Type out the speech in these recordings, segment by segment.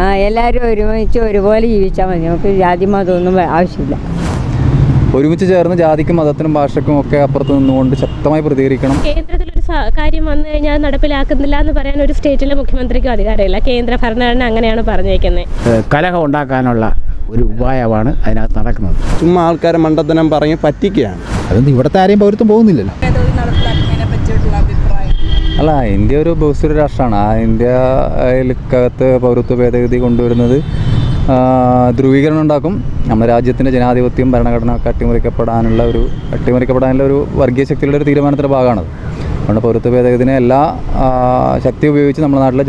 എല്ലാവരും ഒരുമിച്ച് ഒരുപോലെ ജീവിച്ചാൽ മതി. നമുക്ക് ജാതി മതമൊന്നും ആവശ്യമില്ല. ഒരുമിച്ച് ചേർന്ന് ജാതിക്കും മതത്തിനും ഭാഷയ്ക്കും ഒക്കെ അപ്പുറത്ത് നിന്നുകൊണ്ട് ശക്തമായി പ്രതികരിക്കണം. കേന്ദ്രത്തിലൊരു കാര്യം വന്നു കഴിഞ്ഞാൽ നടപ്പിലാക്കുന്നില്ല എന്ന് പറയാൻ ഒരു സ്റ്റേറ്റിലെ മുഖ്യമന്ത്രിക്കും അധികാരമില്ല. കേന്ദ്ര ഭരണഘടന അങ്ങനെയാണ് പറഞ്ഞേക്കുന്നത്. കലഹം ഉണ്ടാക്കാനുള്ള ഒരു ഉപായമാണ് അതിനകത്ത് നടക്കുന്നത്. ചുമ്മാ ആൾക്കാരെ മണ്ടത്തനം പറഞ്ഞ് പറ്റിക്കുകയാണ്. അതൊന്നും ഇവിടുത്തെ ആരെയും പൗരത്വം പോകുന്നില്ലല്ലോ. അല്ല, ഇന്ത്യ ഒരു ബഹുസ്വര രാഷ്ട്രമാണ്. ആ ഇന്ത്യയിലകത്ത് പൗരത്വ ഭേദഗതി കൊണ്ടുവരുന്നത് ധ്രുവീകരണം ഉണ്ടാക്കും. നമ്മുടെ രാജ്യത്തിൻ്റെ ജനാധിപത്യം ഭരണഘടന ഒക്കെ അട്ടിമറിക്കപ്പെടാനുള്ള ഒരു വർഗീയ ശക്തികളുടെ ഒരു തീരുമാനത്തിൻ്റെ ഭാഗമാണത്. അതുകൊണ്ട് പൗരത്വ ഭേദഗതിനെ എല്ലാ ശക്തി ഉപയോഗിച്ച് നമ്മുടെ നാട്ടിലെ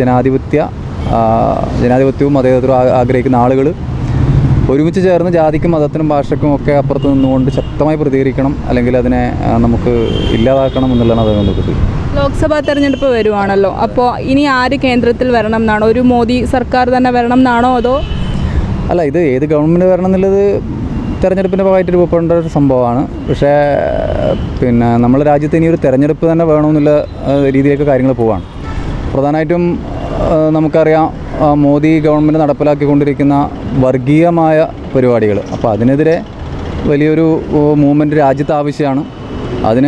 ജനാധിപത്യവും മതേതരത്വവും ആഗ്രഹിക്കുന്ന ആളുകൾ ഒരുമിച്ച് ചേർന്ന് ജാതിക്കും മതത്തിനും ഭാഷയ്ക്കും ഒക്കെ അപ്പുറത്ത് നിന്നുകൊണ്ട് ശക്തമായി പ്രതികരിക്കണം. അല്ലെങ്കിൽ അതിനെ നമുക്ക് ഇല്ലാതാക്കണം എന്നുള്ളതാണ് അതുകൊണ്ട്. ലോക്സഭാ തെരഞ്ഞെടുപ്പ് വരുവാണല്ലോ. അപ്പോൾ ഇനി ആര് കേന്ദ്രത്തിൽ വരണം എന്നാണോ? ഒരു മോദി സർക്കാർ തന്നെ വരണം എന്നാണോ? അതോ അല്ല, ഇത് ഏത് ഗവൺമെൻറ് വരണം എന്നുള്ളത് തെരഞ്ഞെടുപ്പിൻ്റെ ഭാഗമായിട്ട് രൂപപ്പെടേണ്ട ഒരു സംഭവമാണ്. പക്ഷേ നമ്മുടെ രാജ്യത്ത് ഇനി ഒരു തെരഞ്ഞെടുപ്പ് തന്നെ വേണമെന്നുള്ള രീതിയിലേക്ക് കാര്യങ്ങൾ പോവുകയാണ്. പ്രധാനമായിട്ടും നമുക്കറിയാം, മോദി ഗവൺമെൻറ് നടപ്പിലാക്കിക്കൊണ്ടിരിക്കുന്ന വർഗീയമായ പരിപാടികൾ. അപ്പോൾ അതിനെതിരെ വലിയൊരു മൂവ്മെൻറ്റ് രാജ്യത്ത് ആവശ്യമാണ്. അതിന്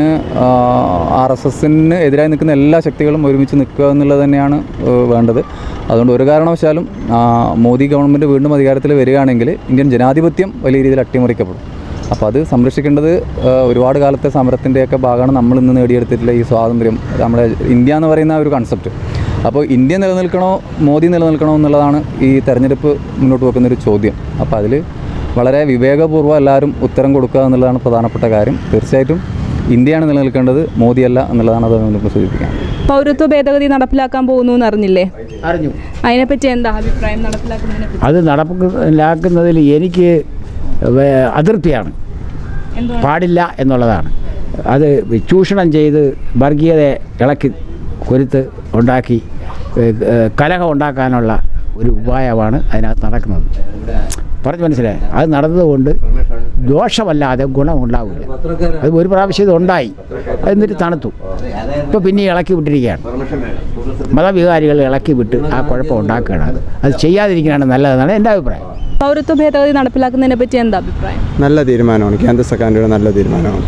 RSSന് എതിരായി നിൽക്കുന്ന എല്ലാ ശക്തികളും ഒരുമിച്ച് നിൽക്കുക എന്നുള്ളത് തന്നെയാണ് വേണ്ടത്. അതുകൊണ്ട് ഒരു കാരണവശാലും മോദി ഗവൺമെൻറ് വീണ്ടും അധികാരത്തിൽ വരികയാണെങ്കിൽ ഇന്ത്യൻ ജനാധിപത്യം വലിയ രീതിയിൽ അട്ടിമറിക്കപ്പെടും. അപ്പോൾ അത് സംരക്ഷിക്കേണ്ടത് ഒരുപാട് കാലത്തെ സമരത്തിൻ്റെയൊക്കെ ഭാഗമാണ് നമ്മൾ ഇന്ന് നേടിയെടുത്തിട്ടുള്ള ഈ സ്വാതന്ത്ര്യം, നമ്മുടെ ഇന്ത്യ എന്ന് പറയുന്ന ഒരു കൺസെപ്റ്റ്. അപ്പോൾ ഇന്ത്യ നിലനിൽക്കണോ മോദി നിലനിൽക്കണോ എന്നുള്ളതാണ് ഈ തെരഞ്ഞെടുപ്പ് മുന്നോട്ട് വെക്കുന്നൊരു ചോദ്യം. അപ്പോൾ അതിൽ വളരെ വിവേകപൂർവ്വം എല്ലാവരും ഉത്തരം കൊടുക്കുക എന്നുള്ളതാണ് പ്രധാനപ്പെട്ട കാര്യം. തീർച്ചയായിട്ടും ഇന്ത്യയാണ് നിലനിൽക്കേണ്ടത്, മോദിയല്ല എന്നുള്ളതാണ് അത് നമുക്ക് സൂചിപ്പിക്കാം. പൗരത്വ ഭേദഗതി നടപ്പിലാക്കാൻ പോകുന്നു എന്ന് അറിഞ്ഞില്ലേ? അറിഞ്ഞു. അതിനെപ്പറ്റി എന്താ അഭിപ്രായം? അത് നടപ്പിലാക്കുന്നതിൽ എനിക്ക് അതൃപ്തിയാണ്. പാടില്ല എന്നുള്ളതാണ്. അത് ചൂഷണം ചെയ്ത് വർഗീയതയെ ഇളക്കി കൊരുത്ത് ഉണ്ടാക്കി കലഹം ഉണ്ടാക്കാനുള്ള ഒരു ഉപായമാണ് അതിനകത്ത് നടക്കുന്നത്. പറഞ്ഞു മനസ്സിലായി. അത് നടന്നതുകൊണ്ട് ദോഷമല്ലാതെ ഗുണമുണ്ടാവില്ല. അത് ഒരു പ്രാവശ്യം ഇതുണ്ടായി, എന്നിട്ട് തണുത്തു. ഇപ്പോൾ പിന്നെ ഇളക്കി വിട്ടിരിക്കുകയാണ്. മതവികാരികൾ ഇളക്കി വിട്ട് ആ കുഴപ്പം ഉണ്ടാക്കുകയാണ്. അത് ചെയ്യാതിരിക്കുകയാണ് നല്ലതെന്നാണ് എൻ്റെ അഭിപ്രായം. പൗരത്വ ഭേദഗതി നടപ്പിലാക്കുന്നതിനെ പറ്റി എന്താ അഭിപ്രായം? നല്ല തീരുമാനമാണ്. കേന്ദ്ര സർക്കാരിൻ്റെ നല്ല തീരുമാനമാണ്.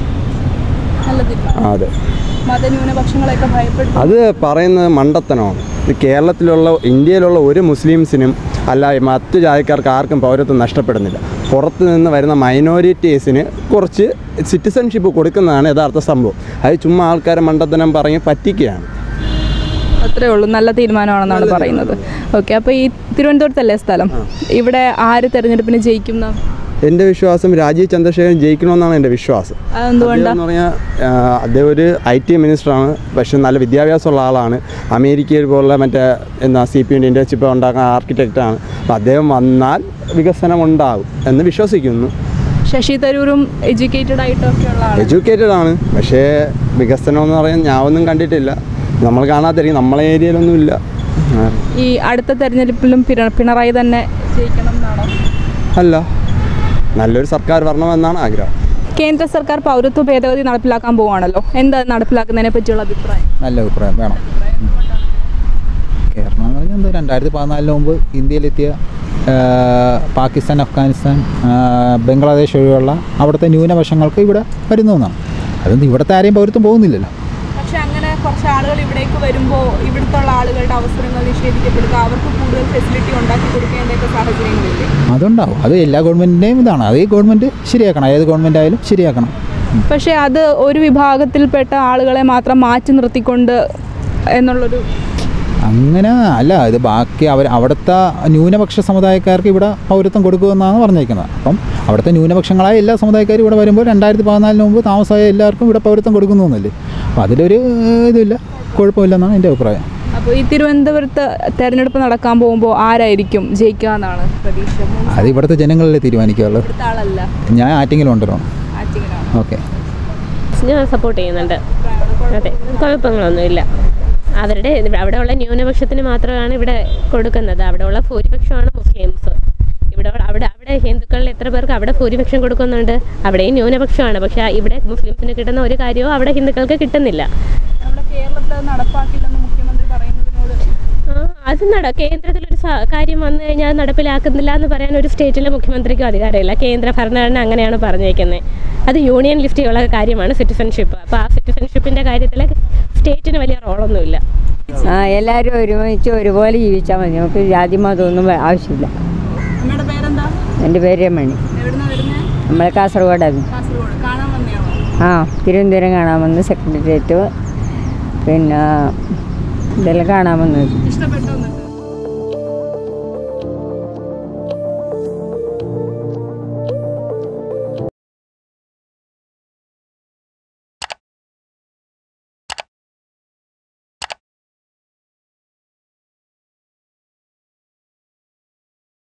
അതെ, മതന്യൂനപക്ഷങ്ങളെയൊക്കെ ഭയപ്പെടും. അത് പറയുന്നത് മണ്ടത്തനമാണ്. ഇത് കേരളത്തിലുള്ള ഇന്ത്യയിലുള്ള ഒരു മുസ്ലിംസിനും അല്ല മറ്റു ജാതിക്കാർക്ക് ആർക്കും പൗരത്വം നഷ്ടപ്പെടുന്നില്ല. പുറത്ത് നിന്ന് വരുന്ന മൈനോറിറ്റീസിന് കുറച്ച് സിറ്റിസൺഷിപ്പ് കൊടുക്കുന്നതാണ് യഥാർത്ഥ സംഭവം. അത് ചുമ്മാ ആൾക്കാരെ മണ്ടത്തനം പറഞ്ഞ് പറ്റിക്കുകയാണ്. അത്രേ ഉള്ളൂ. നല്ല തീരുമാനമാണെന്നാണ് പറയുന്നത്. ഓക്കെ, അപ്പോൾ ഈ തിരുവനന്തപുരത്തല്ലേ സ്ഥലം? ഇവിടെ ആര് തെരഞ്ഞെടുപ്പിന് ജയിക്കുന്ന? എൻ്റെ വിശ്വാസം രാജീവ് ചന്ദ്രശേഖരൻ ജയിക്കണമെന്നാണ് എൻ്റെ വിശ്വാസം. അതെന്തുകൊണ്ടാണ്? പറഞ്ഞാൽ അദ്ദേഹം ഒരു IT മിനിസ്റ്ററാണ്. പക്ഷേ നല്ല വിദ്യാഭ്യാസമുള്ള ആളാണ്. അമേരിക്കയിൽ പോലുള്ള CPൻ്റെ ഇൻ്റേൺഷിപ്പ് ഉണ്ടാക്കുന്ന ആർക്കിടെക്റ്റാണ്. അപ്പോൾ അദ്ദേഹം വന്നാൽ വികസനം ഉണ്ടാകും എന്ന് വിശ്വസിക്കുന്നു. ശശി തരൂരും എഡ്യൂക്കേറ്റഡ് ആയിട്ടൊക്കെ ഉള്ള ആളാണ്. എഡ്യൂക്കേറ്റഡ് ആണ്. പക്ഷേ വികസനം എന്ന് പറയാൻ ഞാൻ ഒന്നും കണ്ടിട്ടില്ല. നമ്മൾ കാണാതിരിക്കും. നമ്മളെ ഏരിയയിലൊന്നും ഇല്ല. ഈ അടുത്ത തെരഞ്ഞെടുപ്പിലും പിണറായി തന്നെ ജയിക്കണം എന്നാണോ? അല്ല, നല്ലൊരു സർക്കാർ വരണമെന്നാണ് ആഗ്രഹം. കേന്ദ്ര സർക്കാർ പൗരത്വ ഭേദഗതി നടപ്പിലാക്കാൻ പോവുകയാണല്ലോ. എന്താ നടപ്പിലാക്കുന്നതിനെ പറ്റിയുള്ള അഭിപ്രായം? നല്ല അഭിപ്രായം വേണം. കേരളം എന്ന് പറഞ്ഞാൽ 2014 മുമ്പ് ഇന്ത്യയിലെത്തിയ പാകിസ്ഥാൻ, അഫ്ഗാനിസ്ഥാൻ, ബംഗ്ലാദേശ് ഒഴികെയുള്ള അവിടുത്തെ ന്യൂനപക്ഷങ്ങൾക്ക് ഇവിടെ വരുന്നതെന്നാണ്. അതൊന്നും ഇവിടുത്തെ ആരെയും പൗരത്വം പോകുന്നില്ലല്ലോ. പക്ഷെ അങ്ങനെ കുറച്ച് ആളുകൾ ഇവിടേക്ക് വരുമ്പോൾ ഇവിടുത്തെ ആളുകളുടെ അവസരങ്ങൾ നിഷേധിക്കപ്പെടുക, അവർക്ക് കൂടുതൽ ഫെസിലിറ്റി ഉണ്ടാക്കി കൊടുക്കേണ്ടതൊക്കെ സാഹചര്യങ്ങളില്ലേ? അതുണ്ടാവും. അത് എല്ലാ ഗവൺമെൻറ്റിൻ്റെയും ഇതാണ്. അത് ഈ ഗവൺമെൻറ് ശരിയാക്കണം. ഏത് ഗവൺമെൻറ് ആയാലും ശരിയാക്കണം. പക്ഷേ അത് ഒരു വിഭാഗത്തിൽപ്പെട്ട ആളുകളെ മാത്രം മാറ്റി നിർത്തിക്കൊണ്ട് എന്നുള്ളൊരു അങ്ങനെ അല്ല. ഇത് ബാക്കി അവിടുത്തെ ന്യൂനപക്ഷ സമുദായക്കാർക്ക് ഇവിടെ പൗരത്വം കൊടുക്കുമെന്നാണ് പറഞ്ഞേക്കുന്നത്. അപ്പം അവിടുത്തെ ന്യൂനപക്ഷങ്ങളായ എല്ലാ സമുദായക്കാരും ഇവിടെ വരുമ്പോൾ 2014 മുമ്പ് താമസമായ എല്ലാവർക്കും ഇവിടെ പൗരത്വം കൊടുക്കുന്നൊന്നുമില്ലേ. അപ്പോൾ അതിലൊരു ഇതില്ല, കുഴപ്പമില്ലെന്നാണ് എൻ്റെ അഭിപ്രായം. അപ്പോൾ ഈ തിരുവനന്തപുരത്ത് തെരഞ്ഞെടുപ്പ് നടക്കാൻ പോകുമ്പോൾ ആരായിരിക്കും ജയിക്കുക എന്നാണ് പ്രതീക്ഷ? അത് ഇവിടുത്തെ ജനങ്ങളല്ലേ തീരുമാനിക്കുകയുള്ളത്. ഞാൻ ആറ്റിങ്ങിലുണ്ടല്ലോ. ഓക്കെ, ഞാൻ സപ്പോർട്ട് ചെയ്യുന്നുണ്ട്. അതെ, കുഴപ്പങ്ങളൊന്നുമില്ല. അവിടെയുള്ള ന്യൂനപക്ഷത്തിന് മാത്രമാണ് ഇവിടെ കൊടുക്കുന്നത്. അവിടെയുള്ള ഭൂരിപക്ഷമാണ് മുസ്ലിംസ്. അവിടെ ഹിന്ദുക്കളിൽ എത്ര പേർക്ക് അവിടെ ഭൂരിപക്ഷം കൊടുക്കുന്നുണ്ട്? അവിടെയും ന്യൂനപക്ഷമാണ്. പക്ഷെ ഇവിടെ മുസ്ലിംസിന് കിട്ടുന്ന ഒരു കാര്യവും അവിടെ ഹിന്ദുക്കൾക്ക് കിട്ടുന്നില്ല. കേരളത്തിൽ നടപ്പാക്കില്ലെന്ന് മുഖ്യമന്ത്രി പറയുന്നതിനോട് കേന്ദ്രത്തിലൊരു ഒരു കാര്യം വന്നു കഴിഞ്ഞാൽ നടപ്പിലാക്കുന്നില്ല എന്ന് പറയാൻ ഒരു സ്റ്റേറ്റിലെ മുഖ്യമന്ത്രിക്കും അധികാരമില്ല. കേന്ദ്ര ഭരണഘടന അങ്ങനെയാണ് പറഞ്ഞേക്കുന്നത്. അത് യൂണിയൻ ലിസ്റ്റിലുള്ള കാര്യമാണ് സിറ്റിസൺഷിപ്പ്. അപ്പോൾ ആ സിറ്റിസൺഷിപ്പിൻ്റെ കാര്യത്തിൽ സ്റ്റേറ്റിന് വലിയ റോളൊന്നുമില്ല. എല്ലാവരും ഒരുമിച്ച് ഒരുപോലെ ജീവിച്ചാൽ മതി. നമുക്ക് ജാതി മതമൊന്നും ആവശ്യമില്ല. അമ്മയുടെ പേരെന്താ? എൻ്റെ പേര് രമണി. എവിടുന്നാ വരുന്നത്? നമ്മൾ കാസർഗോഡാണ്. കാസർഗോഡ്. കാണാൻ വന്നെയാണോ? തിരുവനന്തപുരം കാണാൻ വന്ന് സെക്രട്ടേറിയറ്റ് പിന്നെ ഇതെല്ലാം കാണാൻ വന്നത്. ഇഷ്ടപ്പെട്ടോ?